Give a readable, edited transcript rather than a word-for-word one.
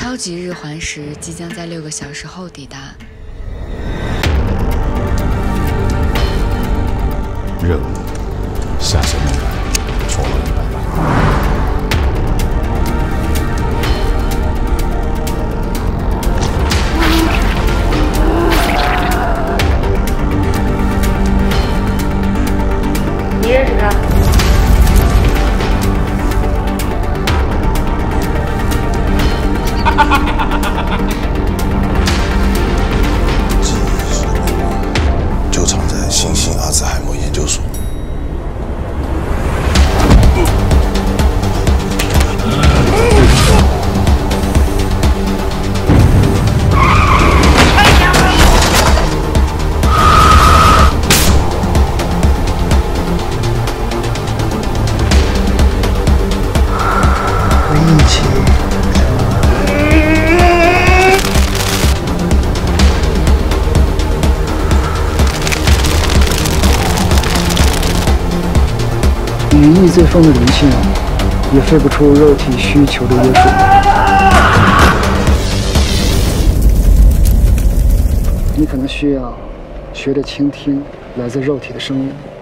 超级日环食即将在6个小时后抵达。 任务下线命令说了100万。 你认识他？ 记忆是秘密，就藏在新兴阿兹海默研究所。 羽翼最丰的灵性，也飞不出肉体需求的约束。你可能需要学着倾听来自肉体的声音。